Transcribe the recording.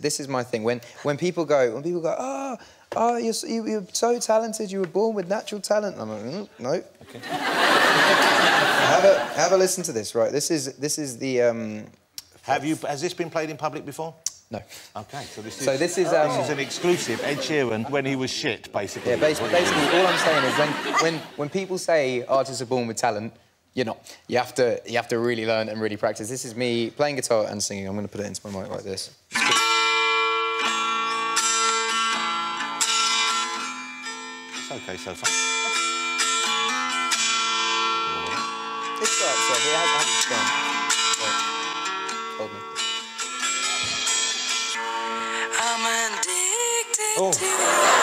this is my thing. When people go, oh, you're so talented. You were born with natural talent. I'm like, no. Okay. have a listen to this, right? This is the. Has this been played in public before? No. Okay, so this is an exclusive. Ed Sheeran when he was shit, basically. Yeah, basically, all I'm saying is when people say artists are born with talent, you're not. You have to really learn and really practice. This is me playing guitar and singing. I'm going to put it into my mic like this. It's okay so far. It starts off. It hasn't gone. Hold me. I'm addicted Oh. to you.